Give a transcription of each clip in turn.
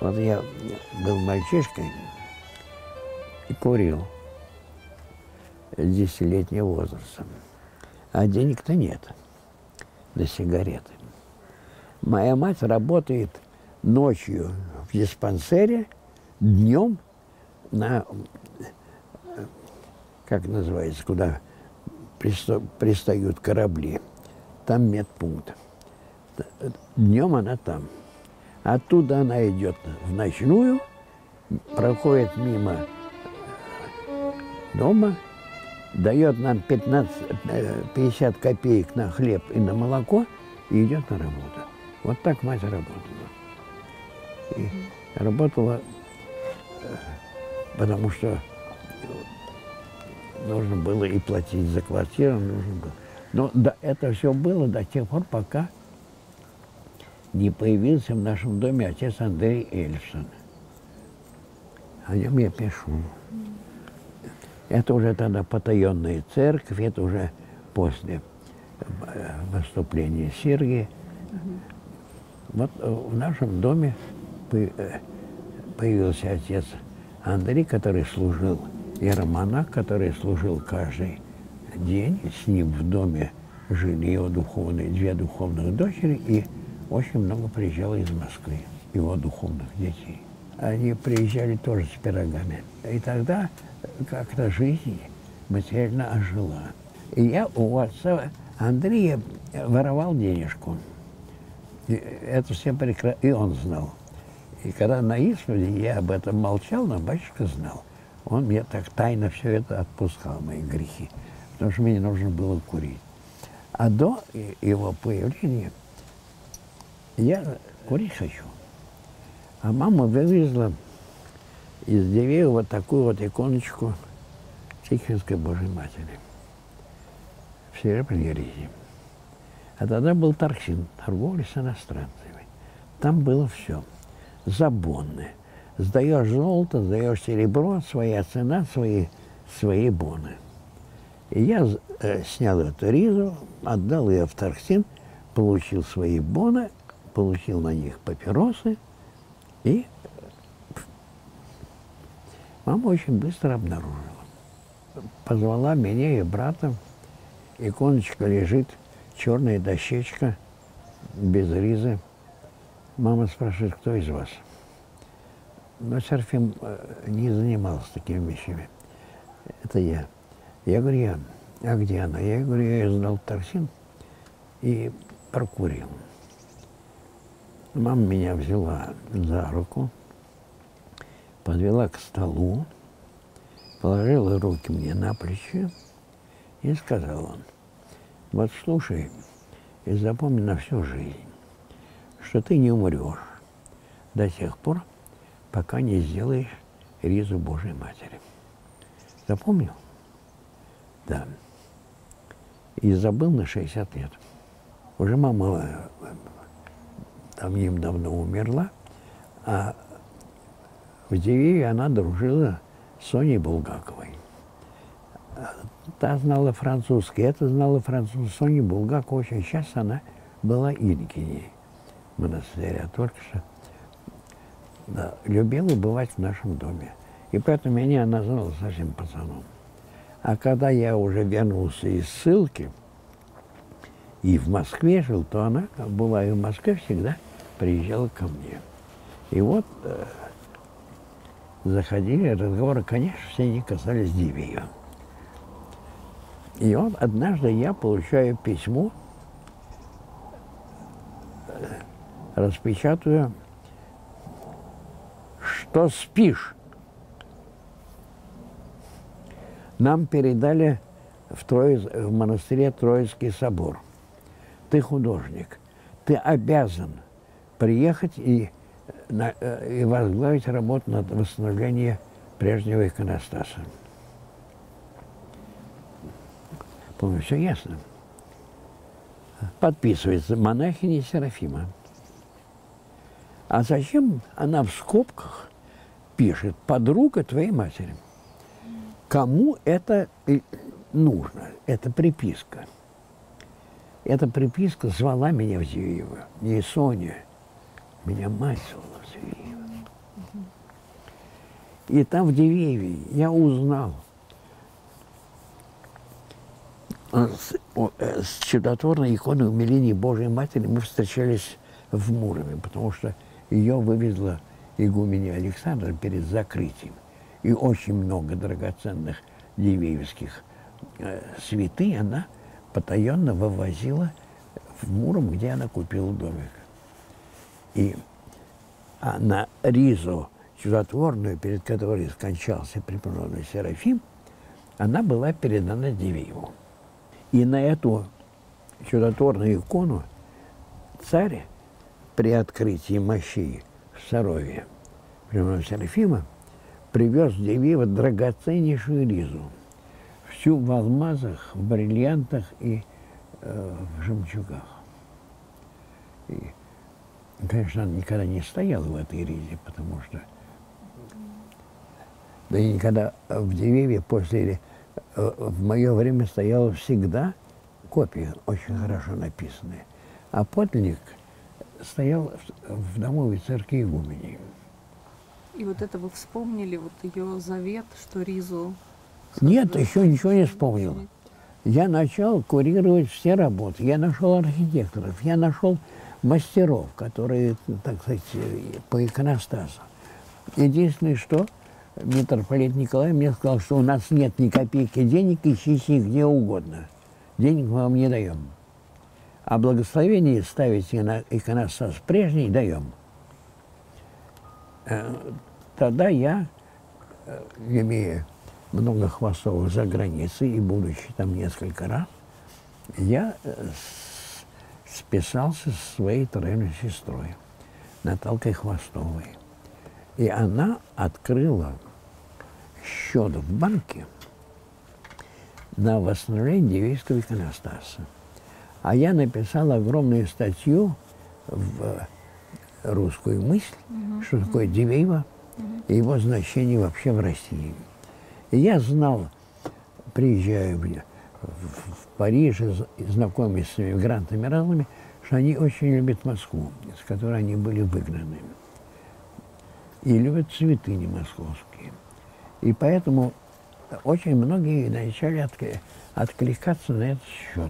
Вот я был мальчишкой и курил с 10-летнего возраста. А денег-то нет на сигареты. Моя мать работает ночью в диспансере, днем на, как называется, куда пристают корабли. Там медпункт. Днем она там. Оттуда она идет в ночную, проходит мимо дома, дает нам 50 копеек на хлеб и на молоко и идет на работу. Вот так мать работала. И работала, потому что нужно было и платить за квартиру, нужно было. Но да, это все было до тех пор, пока не появился в нашем доме отец Андрей Эльсон. О нем я пишу. Это уже тогда потаенная церковь, это уже после выступления Сергия. Вот в нашем доме появился отец Андрей, который служил, иеромонах, который служил каждый день. С ним в доме жили его две духовных дочери, и очень много приезжало из Москвы, его духовных детей. Они приезжали тоже с пирогами. И тогда как-то жизнь материально ожила. И я у отца Андрея воровал денежку. И это все прекрасно, и он знал. И когда на исповеди я об этом молчал, но батюшка знал. Он мне так тайно все это отпускал, мои грехи, потому что мне нужно было курить. А до его появления я курить хочу. А мама вывезла из Дивеева вот такую вот иконочку Тихвинской Божьей Матери в серебряной ризе. А тогда был торгсин, торговля с иностранцами. Там было все. Забоны. Сдаешь золото, сдаешь серебро, своя цена, свои боны. И я снял эту ризу, отдал ее в торгсин, получил свои боны, получил на них папиросы, и мама очень быстро обнаружила. Позвала меня и брата, иконочка лежит, черная дощечка, без ризы. Мама спрашивает, кто из вас? Но Серафим не занимался такими вещами. Это я. Я говорю, я. А где она? Я говорю, я ее сдал в торгсин и прокурил. Мама меня взяла за руку, подвела к столу, положила руки мне на плечи и сказала: вот слушай и запомни на всю жизнь, что ты не умрешь до тех пор, пока не сделаешь ризу Божьей Матери. Запомнил? Да. И забыл на 60 лет. Уже мама давным-давно умерла, а в Дивееве она дружила с Соней Булгаковой. Та знала французский, это знала французский. Соня Булгакова очень часто она была инкиней монастыря, только что да, любила бывать в нашем доме. И поэтому меня она знала совсем пацаном. А когда я уже вернулся из ссылки и в Москве жил, то она, была и в Москве, всегда приезжала ко мне. И вот заходили разговоры, конечно, все они касались Дивеева. И вот однажды я получаю письмо, распечатаю, что спишь. Нам передали в монастыре Троицкий собор. Ты художник, ты обязан приехать и возглавить работу над восстановлением прежнего иконостаса. Помню, все ясно. Подписывается монахиня Серафима. А зачем она в скобках пишет «подруга твоей матери»? Кому это нужно? Это приписка. Эта приписка звала меня в Дивеево. Не Соня, меня мать звала в Дивеево. И там в Дивееве я узнал с чудотворной иконой умиления Божией Матери. Мы встречались в Муроме, потому что ее вывезла игуменя Александра перед закрытием. И очень много драгоценных дивеевских святынь она потаенно вывозила в Муром, где она купила домик. И на ризу чудотворную, перед которой скончался преподобный Серафим, она была передана Дивееву. И на эту чудотворную икону царь при открытии мощей в Сарове преподобного Серафима привез в Дивеево драгоценнейшую ризу, всю в алмазах, в бриллиантах и в жемчугах. И, конечно, она никогда не стояла в этой ризе, потому что... Да и никогда в Дивееве после... В мое время стояла всегда копия, очень хорошо написанная. А подлинник стоял в домовой церкви игумени. И вот это вы вспомнили, вот ее завет, что ризу... Нет, еще ничего не вспомнил. Я начал курировать все работы. Я нашел архитекторов, я нашел мастеров, которые, так сказать, по иконостасу. Единственное, что митрополит Николай мне сказал, что у нас нет ни копейки денег, ищите их где угодно. Денег мы вам не даем. А благословение ставить на иконостас прежний даем. Тогда я, имея много хвостов за границей и будучи там несколько раз, я списался со своей троюродной сестрой Наталкой Хвостовой. И она открыла счет в банке на восстановление Дивеевского иконостаса. А я написал огромную статью в «Русскую мысль», что такое Дивеево и его значение вообще в России. И я знал, приезжая в Париж, знакомясь с эмигрантами разными, что они очень любят Москву, с которой они были выгнаны. И любят святыни московские. И поэтому очень многие начали откликаться на этот счет,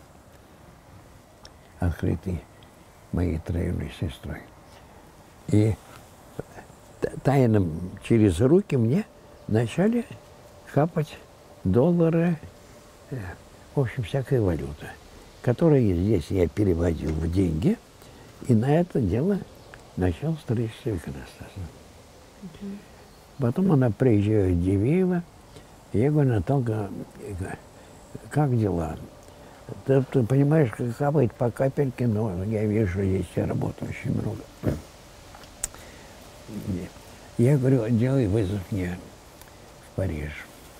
открытый моей троюродной сестрой. И тайно через руки мне начали капать доллары, в общем, всякая валюта, которые здесь я переводил в деньги, и на это дело начал строительство иконостаса. Потом она приезжает в Дивеево, и я говорю: Наталка, как дела? Ты понимаешь, как капает по капельке, но я вижу, что здесь работы очень много. Я говорю: делай вызов мне в Париж.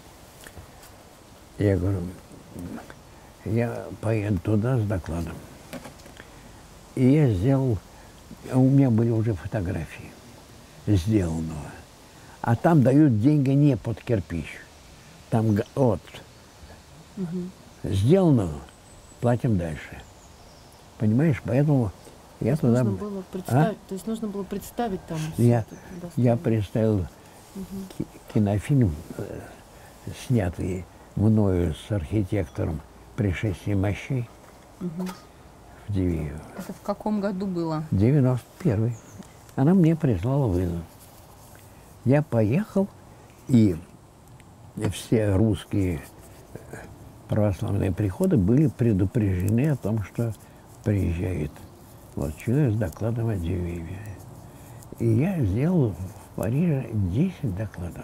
Я говорю: я поеду туда с докладом. И я сделал, у меня были уже фотографии сделанного. А там дают деньги не под кирпич. Там вот сделанного платим дальше. Понимаешь? Поэтому я туда... Нужно было представить, то есть нужно было представить там... Я представил кинофильм, снятый мною с архитектором «Пришествие мощей» в Дивеево. Это в каком году было? 91-й. Она мне прислала вызов. Я поехал, и все русские православные приходы были предупреждены о том, что приезжает вот человек с докладом о Дивееве. И я сделал в Париже 10 докладов.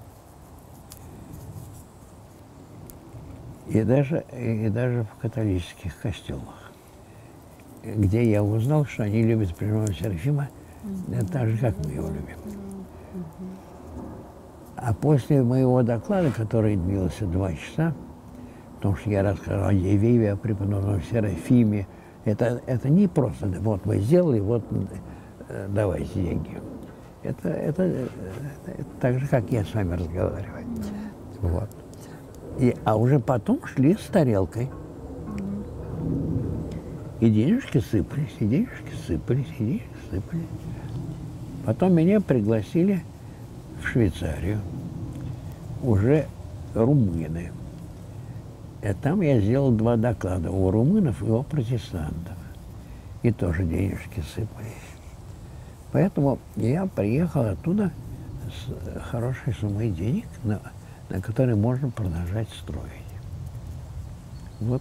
И даже в католических костелах, где я узнал, что они любят преподобного Серафима так же, как мы его любим. А после моего доклада, который длился 2 часа, потому что я рассказал о Дивееве, о преподобном Серафиме, это не просто, вот мы сделали, вот давайте деньги. Это так же, как я с вами разговариваю. Вот. А уже потом шли с тарелкой. И денежки сыпались, и денежки сыпались, и денежки сыпались. Потом меня пригласили в Швейцарию, уже румыны. И там я сделал 2 доклада у румынов и у протестантов. И тоже денежки сыпались. Поэтому я приехал оттуда с хорошей суммой денег, на которые можно продолжать строить. Вот.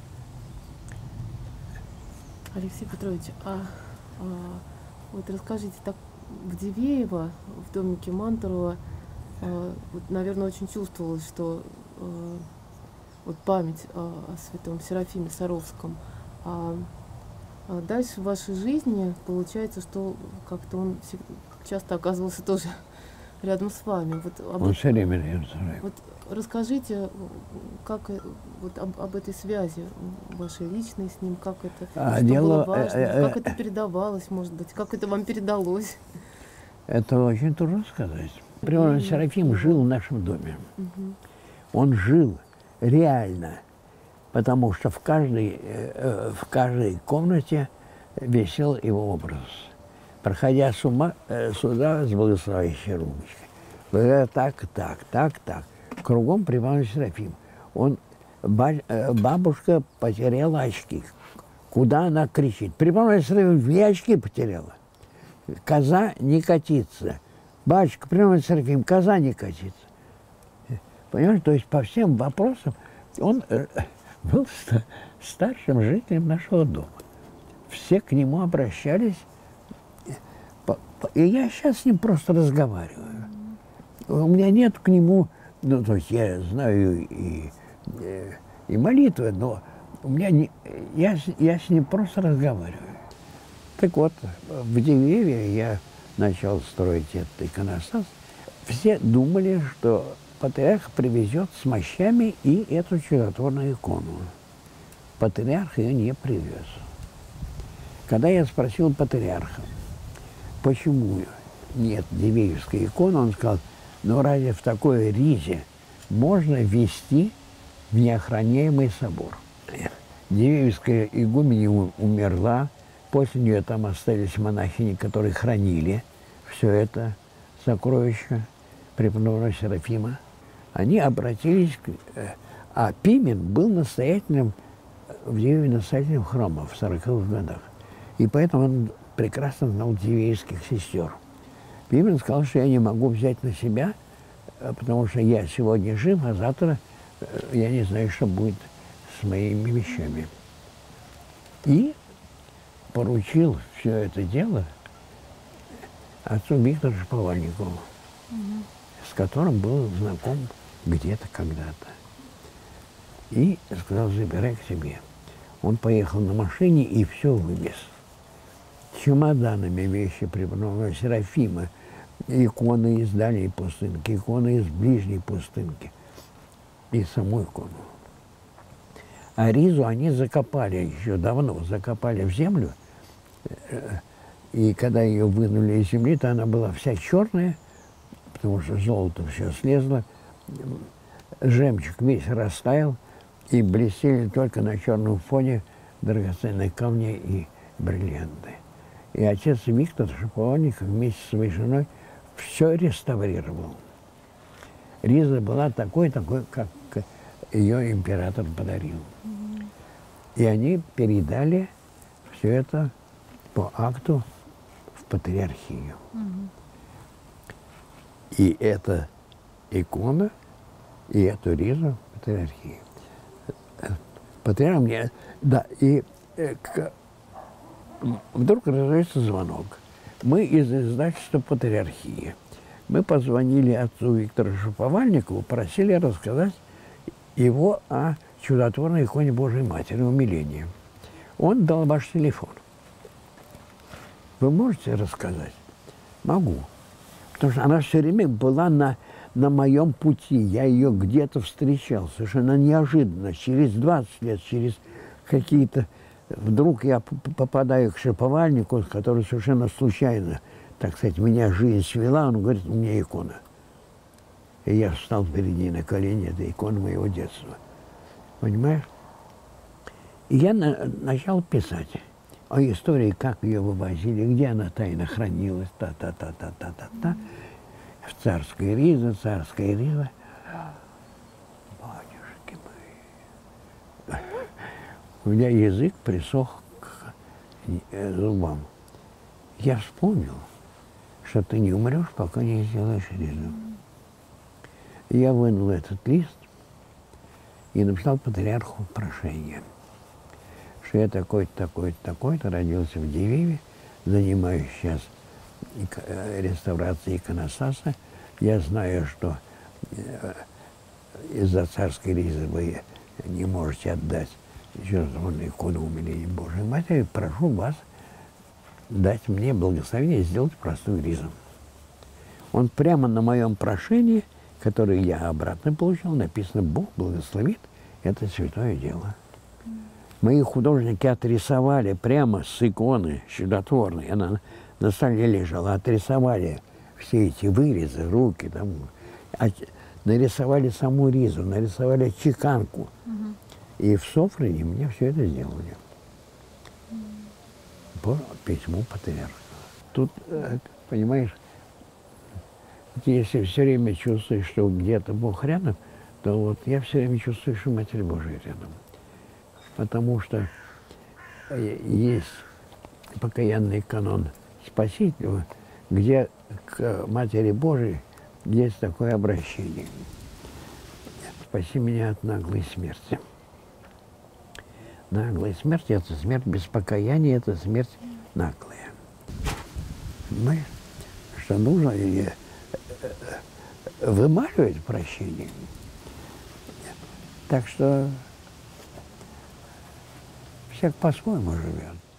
Алексей Петрович, вот расскажите, так в Дивеево, в домике Мантурова, вот, наверное, очень чувствовалось, что вот память о святом Серафиме Саровском. А дальше в вашей жизни получается, что как-то он часто оказывался тоже рядом с вами. Вот Он все время рядом со мной. Вот расскажите, как вот об этой связи вашей личной с ним, как это что было важно, как это передавалось, может быть, как это вам передалось? Это очень трудно сказать. Прямо Серафим жил в нашем доме. Он жил реально, потому что в каждой комнате висел его образ. Проходя сюда с благословящей ручкой. Так. Кругом Преподобный Иванович Серафим. Бабушка потеряла очки. Куда она кричит? Преподобный Иванович Серафим, я очки потеряла. Коза не катится. Батюшка, Преподобный Серафим, коза не катится. Понимаешь, то есть по всем вопросам он был старшим жителем нашего дома. Все к нему обращались. И я сейчас с ним просто разговариваю. У меня нет к нему, ну, то есть я знаю и молитвы, но у меня я с ним просто разговариваю. Так вот, в Дивееве я начал строить этот иконостас. Все думали, что патриарх привезет с мощами и эту чудотворную икону. Патриарх ее не привез. Когда я спросил патриарха, почему нет Дивеевской иконы, он сказал, ну разве в такой ризе можно ввести в неохраняемый собор? Дивеевская игуменья умерла, после нее там остались монахини, которые хранили все это сокровище преподобного Серафима. Они обратились, а Пимен был настоятелем в Дивееве настоятелем храма в 40-х годах. И поэтому он прекрасно знал дивеевских сестер. Пимен сказал, что я не могу взять на себя, потому что я сегодня жив, а завтра я не знаю, что будет с моими вещами. И поручил все это дело отцу Виктору Шаповальникову, с которым был знаком где-то когда-то. И сказал, забирай к себе. Он поехал на машине и все вывез. Чемоданами вещи преподобного Серафима, иконы из дальней пустынки, иконы из ближней пустынки и саму икону. А ризу они закопали еще давно, закопали в землю. И когда ее вынули из земли, то она была вся черная, потому что золото все слезло, жемчуг весь растаял, и блестели только на черном фоне драгоценные камни и бриллианты. И отец Виктор Шаповальников вместе с своей женой все реставрировал. Риза была такой, как ее император подарил. И они передали все это по акту в патриархию. И эта икона, и эту ризу в патриархию. Патриарх мне... Да, и вдруг раздается звонок. Мы из издательства «Патриархия». Мы позвонили отцу Виктору Шаповальникову, просили рассказать его о чудотворной иконе Божией Матери, умиления. Он дал ваш телефон. Вы можете рассказать? Могу. Потому что она все время была на моем пути. Я ее где-то встречал. Совершенно неожиданно. Через 20 лет, через какие-то... Вдруг я попадаю к Шаповальнику, который совершенно случайно, так сказать, меня жизнь свела. Он говорит, у меня икона. И я встал перед ней на колени. Это икона моего детства. Понимаешь? И я начал писать о истории, как ее вывозили, где она тайно хранилась, та-та-та-та-та-та-та. в царской риза, батюшки мои. У меня язык присох к зубам. Я вспомнил, что ты не умрешь, пока не сделаешь ризу. Я вынул этот лист и написал патриарху прошение, что я такой-то, такой-то, такой-то, родился в Дивееве, занимаюсь сейчас реставрацией иконостаса. Я знаю, что из-за царской ризы вы не можете отдать жертвованную икону умиления Божией Матери. Прошу вас дать мне благословение сделать простую ризу. Он прямо на моем прошении, которое я обратно получил, написано: Бог благословит это святое дело. Мои художники отрисовали прямо с иконы чудотворной, она на столе лежала, отрисовали все эти вырезы, руки, там, нарисовали саму ризу, нарисовали чеканку. И в Софроне мне все это сделали. По письму патриарха. Тут, понимаешь, если все время чувствуешь, что где-то Бог рядом, то вот я все время чувствую, что Матерь Божия рядом. Потому что есть покаянный канон Спасителя, где к Матери Божией есть такое обращение: «Спаси меня от наглой смерти». Наглая смерть – это смерть без покаяния, это смерть наглая. Понимаешь, что нужно вымаливать прощение. Так что всяк по-своему живет.